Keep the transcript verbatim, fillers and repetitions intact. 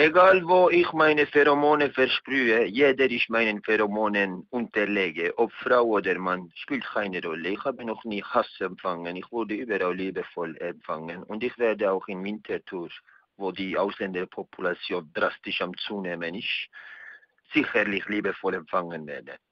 Egal wo ich meine Pheromone versprühe, jeder ich meinen Pheromonen unterlege, ob Frau oder Mann, spielt keine Rolle. Ich habe noch nie Hass empfangen, ich wurde überall liebevoll empfangen und ich werde auch in Winterthur, wo die Ausländerpopulation drastisch am Zunehmen ist, sicherlich liebevoll empfangen werden.